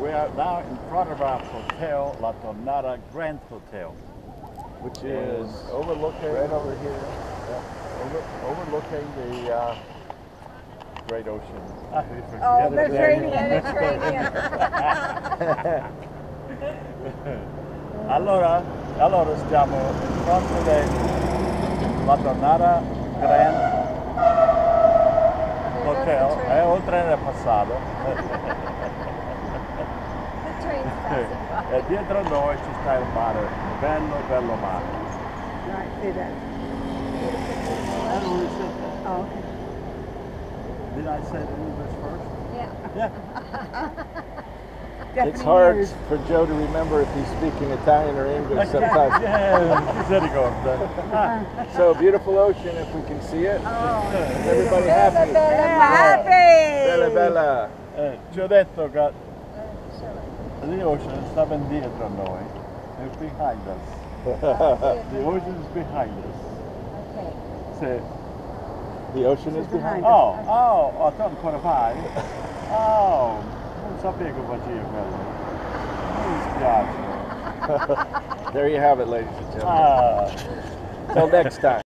We are now in front of our hotel, La Tonnara Grand Hotel, which is overlooking right over here. overlooking the great ocean. Oh, Mediterranean. Allora stiamo in fronte della Tonnara Grand Hotel, un treno è passato. E dietro noi ci sta il mare, bello mare. Right, see that. Oh, okay. Did I say the English first? Yeah. It's hard for Joe to remember if he's speaking Italian or English sometimes. So beautiful ocean, if we can see it. Oh, everybody happy. Bella, bella. Ci ho detto che the ocean sta ben dietro a noi. It's behind us. The ocean is behind us. Okay. Sì. The ocean is behind us. Oh, tu ancora fai? Oh, non sapevo che facevi quello. Mi dispiace. There you have it, ladies and gentlemen. Till next time.